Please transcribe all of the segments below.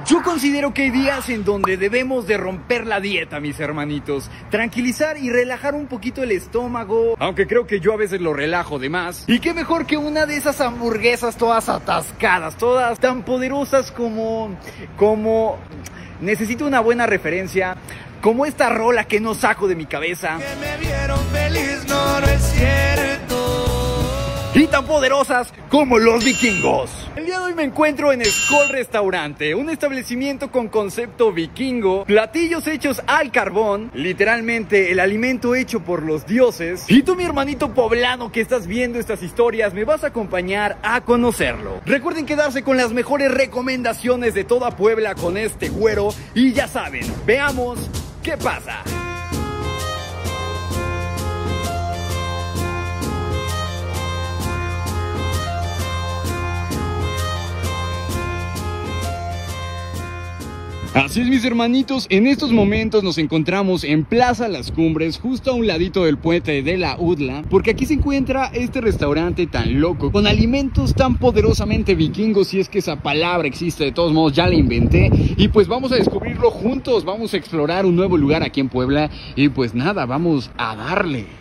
Yo considero que hay días en donde debemos de romper la dieta, mis hermanitos. Tranquilizar y relajar un poquito el estómago, aunque creo que yo a veces lo relajo de más. Y qué mejor que una de esas hamburguesas todas atascadas, todas tan poderosas como... Necesito una buena referencia, como esta rola que no saco de mi cabeza. Que me vieron feliz, no es cierto. Y tan poderosas como los vikingos. El día de hoy me encuentro en Skol Restaurante, un establecimiento con concepto vikingo, platillos hechos al carbón, literalmente el alimento hecho por los dioses. Y tú, mi hermanito poblano que estás viendo estas historias, me vas a acompañar a conocerlo. Recuerden quedarse con las mejores recomendaciones de toda Puebla con este güero. Y ya saben, veamos qué pasa. Así es, mis hermanitos, en estos momentos nos encontramos en Plaza Las Cumbres, justo a un ladito del puente de la UDLA, porque aquí se encuentra este restaurante tan loco, con alimentos tan poderosamente vikingos, si es que esa palabra existe. De todos modos ya la inventé, y pues vamos a descubrirlo juntos, vamos a explorar un nuevo lugar aquí en Puebla, y pues nada, vamos a darle.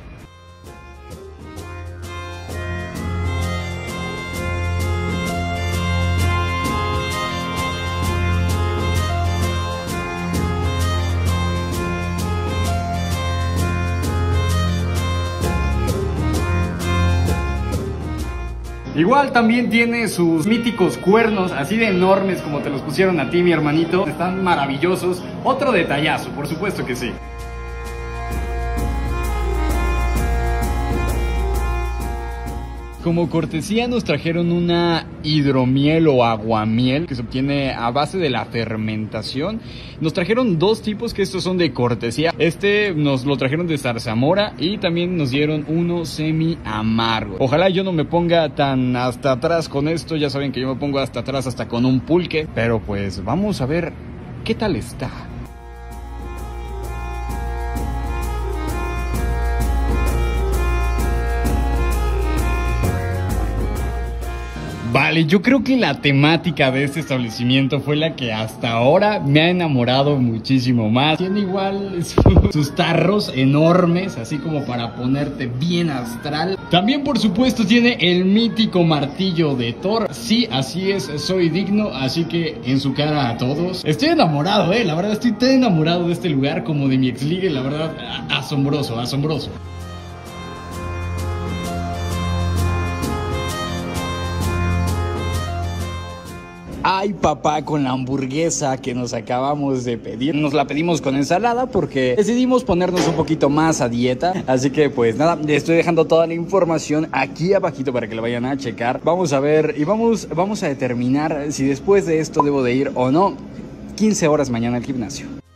Igual también tiene sus míticos cuernos, así de enormes como te los pusieron a ti, mi hermanito. Están maravillosos. Otro detallazo, por supuesto que sí. Como cortesía nos trajeron una hidromiel o aguamiel que se obtiene a base de la fermentación. Nos trajeron dos tipos, que estos son de cortesía. Este nos lo trajeron de zarzamora y también nos dieron uno semi amargo. Ojalá yo no me ponga tan hasta atrás con esto. Ya saben que yo me pongo hasta atrás hasta con un pulque. Pero pues vamos a ver qué tal está. Vale, yo creo que la temática de este establecimiento fue la que hasta ahora me ha enamorado muchísimo más. Tiene igual sus tarros enormes, así como para ponerte bien astral. También, por supuesto, tiene el mítico martillo de Thor. Sí, así es, soy digno, así que en su cara a todos. Estoy enamorado, la verdad estoy tan enamorado de este lugar como de mi ex ligue, la verdad, asombroso, asombroso. Ay, papá, con la hamburguesa que nos acabamos de pedir. Nos la pedimos con ensalada porque decidimos ponernos un poquito más a dieta. Así que pues nada, les estoy dejando toda la información aquí abajito para que la vayan a checar. Vamos a ver y vamos a determinar si después de esto debo de ir o no 15 horas mañana al gimnasio.